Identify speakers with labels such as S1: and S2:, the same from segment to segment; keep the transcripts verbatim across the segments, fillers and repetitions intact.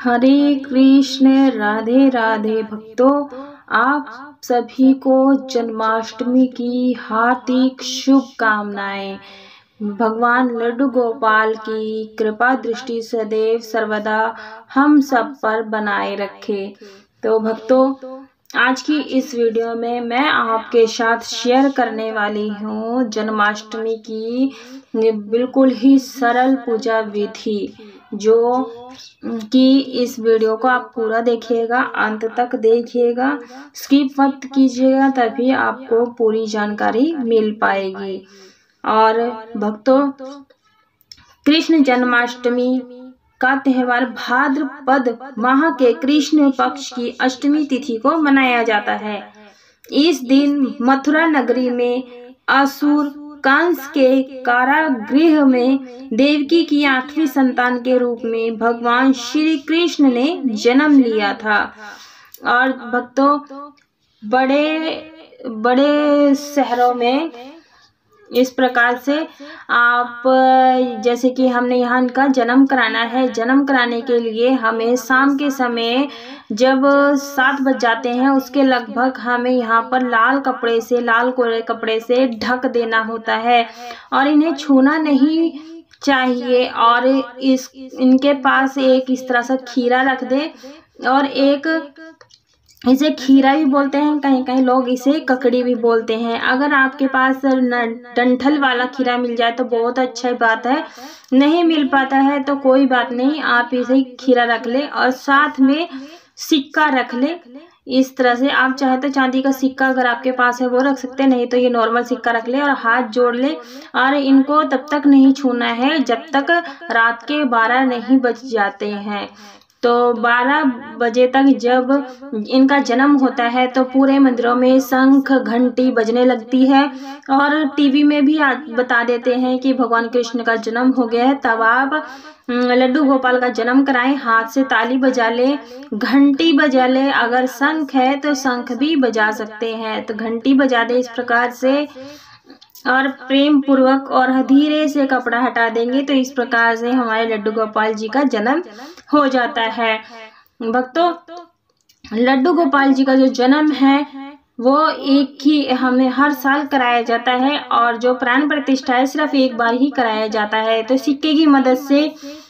S1: हरे कृष्ण, राधे राधे भक्तों, आप सभी को जन्माष्टमी की हार्दिक शुभकामनाएं। भगवान लड्डू गोपाल की कृपा दृष्टि सदैव सर्वदा हम सब पर बनाए रखे। तो भक्तों, आज की इस वीडियो में मैं आपके साथ शेयर करने वाली हूँ जन्माष्टमी की बिल्कुल ही सरल पूजा विधि, जो कि इस वीडियो को आप पूरा देखिएगा, अंत तक देखिएगा, स्किप मत कीजिएगा, तभी आपको पूरी जानकारी मिल पाएगी। और भक्तों, कृष्ण जन्माष्टमी का त्योहार भाद्रपद माह के कृष्ण पक्ष की अष्टमी तिथि को मनाया जाता है। इस दिन मथुरा नगरी में असुर कंस के कारागृह में देवकी की आठवीं संतान के रूप में भगवान श्री कृष्ण ने जन्म लिया था। और भक्तों, बड़े बड़े शहरों में इस प्रकार से आप, जैसे कि हमने यहाँ इनका जन्म कराना है, जन्म कराने के लिए हमें शाम के समय जब सात बज जाते हैं उसके लगभग हमें यहाँ पर लाल कपड़े से, लाल कोरे कपड़े से ढक देना होता है और इन्हें छूना नहीं चाहिए। और इस इनके पास एक इस तरह से खीरा रख दे, और एक इसे खीरा भी बोलते हैं, कहीं कहीं लोग इसे ककड़ी भी बोलते हैं। अगर आपके पास डंठल वाला खीरा मिल जाए तो बहुत अच्छी बात है, नहीं मिल पाता है तो कोई बात नहीं, आप इसे खीरा रख ले और साथ में सिक्का रख ले। इस तरह से आप चाहे तो चांदी का सिक्का अगर आपके पास है वो रख सकते हैं, नहीं तो ये नॉर्मल सिक्का रख ले और हाथ जोड़ ले। और इनको तब तक नहीं छूना है जब तक रात के बारह नहीं बज जाते हैं। तो बारह बजे तक जब इनका जन्म होता है तो पूरे मंदिरों में शंख घंटी बजने लगती है और टीवी में भी बता देते हैं कि भगवान कृष्ण का जन्म हो गया है। तब आप लड्डू गोपाल का जन्म कराएं, हाथ से ताली बजा ले, घंटी बजा ले, अगर शंख है तो शंख भी बजा सकते हैं तो घंटी बजा दे इस प्रकार से, और प्रेम पूर्वक और धीरे से कपड़ा हटा देंगे तो इस प्रकार से हमारे लड्डू गोपाल जी का जन्म हो जाता है। भक्तों, लड्डू गोपाल जी का जो जन्म है वो एक ही हमें हर साल कराया जाता है और जो प्राण प्रतिष्ठा है सिर्फ एक बार ही कराया जाता है। तो सिक्के की मदद से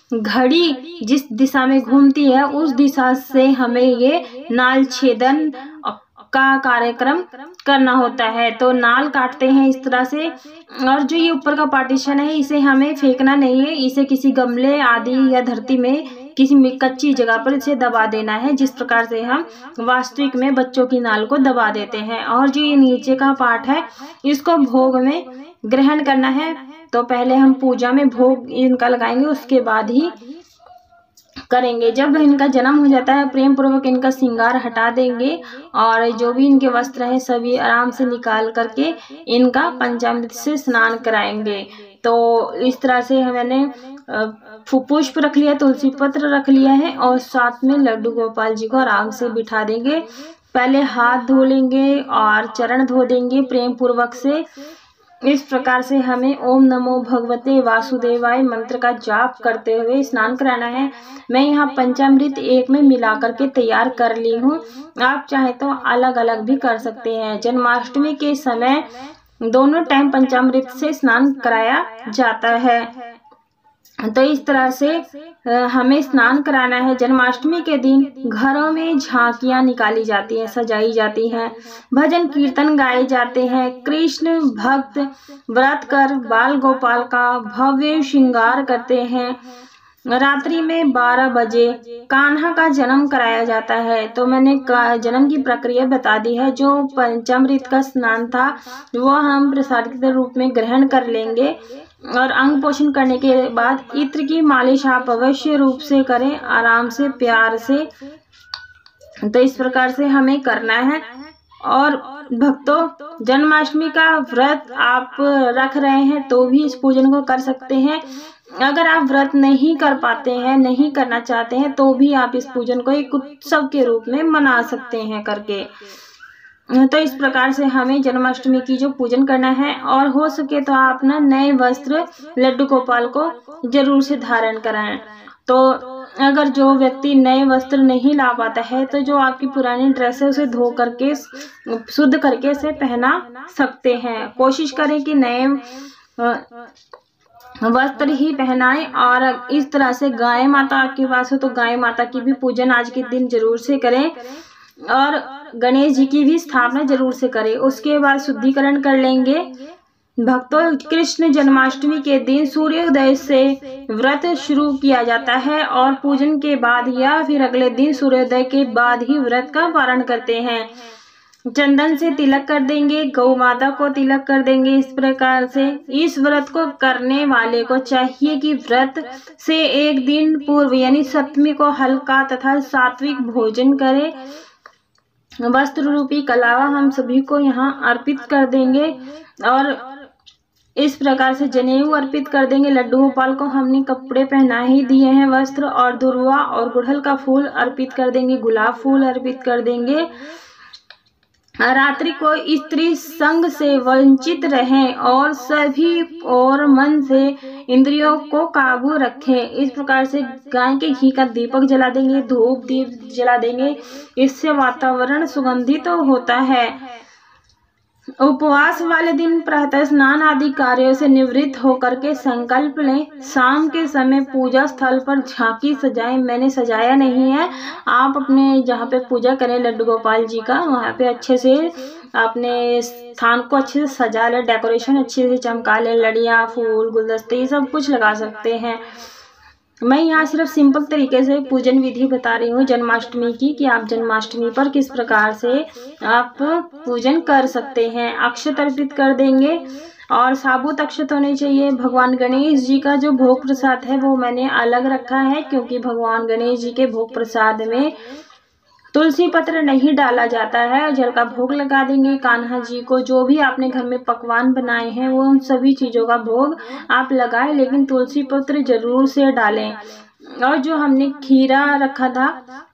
S1: घड़ी जिस दिशा में घूमती है उस दिशा से हमें ये नाल छेदन का कार्यक्रम करना होता है। तो नाल काटते हैं इस तरह से, और जो ये ऊपर का पार्टीशन है इसे हमें फेंकना नहीं है, इसे किसी गमले आदि या धरती में किसी कच्ची जगह पर इसे दबा देना है, जिस प्रकार से हम वास्तविक में बच्चों की नाल को दबा देते हैं। और जो ये नीचे का पार्ट है इसको भोग में ग्रहण करना है। तो पहले हम पूजा में भोग इनका लगाएंगे, उसके बाद ही करेंगे। जब इनका जन्म हो जाता है प्रेम पूर्वक इनका श्रृंगार हटा देंगे और जो भी इनके वस्त्र हैं सभी आराम से निकाल करके इनका पंचामृत से स्नान कराएंगे। तो इस तरह से मैंने पुष्प रख लिया, तुलसी पत्र रख लिया है और साथ में लड्डू गोपाल जी को आराम से बिठा देंगे। पहले हाथ धो लेंगे और चरण धो देंगे प्रेम पूर्वक से। इस प्रकार से हमें ओम नमो भगवते वासुदेवाय मंत्र का जाप करते हुए स्नान कराना है। मैं यहाँ पंचामृत एक में मिला करके तैयार कर ली हूँ, आप चाहे तो अलग अलग भी कर सकते हैं। जन्माष्टमी के समय दोनों टाइम पंचामृत से स्नान कराया जाता है। तो इस तरह से हमें स्नान कराना है। जन्माष्टमी के दिन घरों में झांकियां निकाली जाती हैं, सजाई जाती हैं, भजन कीर्तन गाए जाते हैं। कृष्ण भक्त व्रत कर बाल गोपाल का भव्य श्रृंगार करते हैं। रात्रि में बारह बजे कान्हा का जन्म कराया जाता है। तो मैंने जन्म की प्रक्रिया बता दी है। जो पंचामृत का स्नान था वो हम प्रसाद रूप में ग्रहण कर लेंगे और अंग पोषण करने के बाद इत्र की मालिश आप अवश्य रूप से करें, आराम से, प्यार से। तो इस प्रकार से हमें करना है। और भक्तों, जन्माष्टमी का व्रत आप रख रहे हैं तो भी इस पूजन को कर सकते हैं। अगर आप व्रत नहीं कर पाते हैं, नहीं करना चाहते हैं, तो भी आप इस पूजन को एक उत्सव के रूप में मना सकते हैं करके। तो इस प्रकार से हमें जन्माष्टमी की जो पूजन करना है, और हो सके तो आप ना नए वस्त्र लड्डू गोपाल को जरूर से धारण कराएं। तो अगर जो व्यक्ति नए वस्त्र नहीं ला पाता है तो जो आपकी पुरानी ड्रेस है उसे धो करके शुद्ध करके इसे पहना सकते हैं। कोशिश करें कि नए वस्त्र ही पहनाएं और इस तरह से गाय माता आपके पास हो तो गाय माता की भी पूजन आज के दिन जरूर से करें और गणेश जी की भी स्थापना जरूर से करें। उसके बाद शुद्धिकरण कर लेंगे। भक्तों, कृष्ण जन्माष्टमी के दिन सूर्योदय से व्रत शुरू किया जाता है और पूजन के बाद या फिर अगले दिन सूर्योदय के बाद ही व्रत का पारण करते हैं। चंदन से तिलक कर देंगे, गौ माता को तिलक कर देंगे। इस प्रकार से इस व्रत को करने वाले को चाहिए कि व्रत से एक दिन पूर्व यानी सप्तमी को हल्का तथा सात्विक भोजन करे। वस्त्र रूपी कलावा हम सभी को यहाँ अर्पित कर देंगे और इस प्रकार से जनेऊ अर्पित कर देंगे। लड्डू गोपाल को हमने कपड़े पहना ही दिए हैं, वस्त्र और दुर्वा और गुड़हल का फूल अर्पित कर देंगे, गुलाब फूल अर्पित कर देंगे। रात्रि को स्त्री संग से वंचित रहें और सभी और मन से इंद्रियों को काबू रखें। इस प्रकार से गाय के घी का दीपक जला देंगे, धूप दीप जला देंगे। इससे वातावरण सुगंधित तो होता है। उपवास वाले दिन प्रातः स्नान आदि कार्यों से निवृत्त होकर के संकल्प लें। शाम के समय पूजा स्थल पर झांकी सजाएं। मैंने सजाया नहीं है, आप अपने जहाँ पे पूजा करें लड्डू गोपाल जी का वहाँ पे अच्छे से अपने स्थान को अच्छे से सजा लें, डेकोरेशन अच्छे से चमका लें। लड़ियाँ, फूल, गुलदस्ते ये सब कुछ लगा सकते हैं। मैं यहाँ सिर्फ सिंपल तरीके से पूजन विधि बता रही हूँ जन्माष्टमी की कि आप जन्माष्टमी पर किस प्रकार से आप पूजन कर सकते हैं। अक्षत अर्पित कर देंगे और साबुत अक्षत होने चाहिए। भगवान गणेश जी का जो भोग प्रसाद है वो मैंने अलग रखा है क्योंकि भगवान गणेश जी के भोग प्रसाद में तुलसी पत्र नहीं डाला जाता है। जल का भोग लगा देंगे। कान्हा जी को जो भी आपने घर में पकवान बनाए हैं वो उन सभी चीज़ों का भोग आप लगाएं, लेकिन तुलसी पत्र जरूर से डालें। और जो हमने खीरा रखा था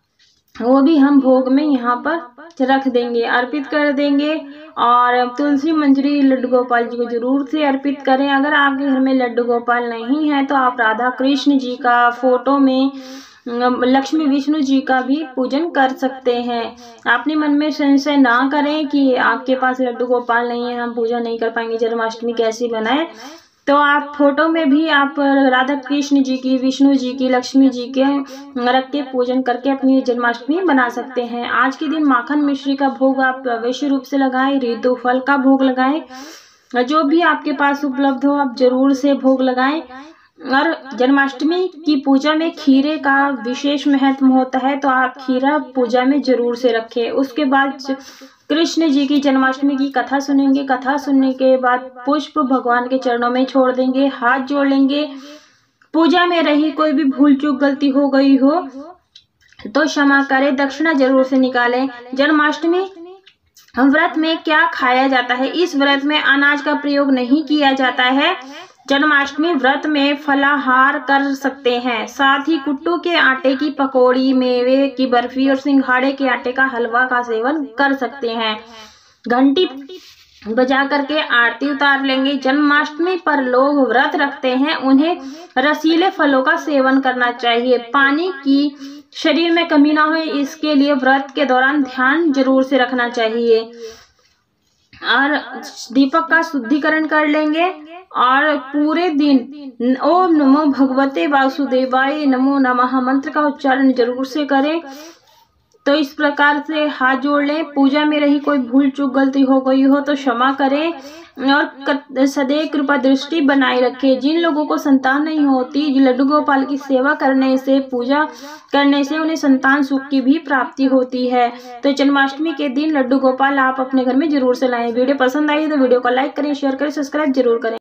S1: वो भी हम भोग में यहाँ पर रख देंगे, अर्पित कर देंगे। और तुलसी मंजरी लड्डू गोपाल जी को जरूर से अर्पित करें। अगर आपके घर में लड्डू गोपाल नहीं है तो आप राधा कृष्ण जी का फोटो में लक्ष्मी विष्णु जी का भी पूजन कर सकते हैं। अपने मन में संशय ना करें कि आपके पास लड्डू गोपाल नहीं है, हम पूजा नहीं कर पाएंगे, जन्माष्टमी कैसे बनाए। तो आप फोटो में भी आप राधा कृष्ण जी की, विष्णु जी की, लक्ष्मी जी के रख के पूजन करके अपनी जन्माष्टमी बना सकते हैं। आज के दिन माखन मिश्री का भोग आप वैश्य रूप से लगाएं, ऋतु फल का भोग लगाएं, जो भी आपके पास उपलब्ध हो आप जरूर से भोग लगाएं। और जन्माष्टमी की पूजा में खीरे का विशेष महत्व होता है तो आप खीरा पूजा में जरूर से रखें। उसके बाद कृष्ण जी की जन्माष्टमी की कथा सुनेंगे। कथा सुनने के बाद पुष्प भगवान के चरणों में छोड़ देंगे, हाथ जोड़ लेंगे। पूजा में रही कोई भी भूल चूक गलती हो गई हो तो क्षमा करें, दक्षिणा जरूर से निकालें। जन्माष्टमी व्रत में क्या खाया जाता है? इस व्रत में अनाज का प्रयोग नहीं किया जाता है। जन्माष्टमी व्रत में फलाहार कर सकते हैं, साथ ही कुट्टू के आटे की पकौड़ी, मेवे की बर्फी और सिंघाड़े के आटे का हलवा का सेवन कर सकते हैं। घंटी बजा करके आरती उतार लेंगे। जन्माष्टमी पर लोग व्रत रखते हैं, उन्हें रसीले फलों का सेवन करना चाहिए। पानी की शरीर में कमी ना हो इसके लिए व्रत के दौरान ध्यान जरूर से रखना चाहिए। और दीपक का शुद्धिकरण कर लेंगे और पूरे दिन ओम नमो भगवते वासुदेवाय नमो नमः मंत्र का उच्चारण जरूर से करें। तो इस प्रकार से हाथ जोड़ लें। पूजा में रही कोई भूल चूक गलती हो गई हो तो क्षमा करें और सदैव कृपा दृष्टि बनाए रखें। जिन लोगों को संतान नहीं होती, लड्डू गोपाल की सेवा करने से, पूजा करने से उन्हें संतान सुख की भी प्राप्ति होती है। तो जन्माष्टमी के दिन लड्डू गोपाल आप अपने घर में जरूर से लाएं। वीडियो पसंद आई तो वीडियो को लाइक करें, शेयर करें, सब्सक्राइब जरूर करें।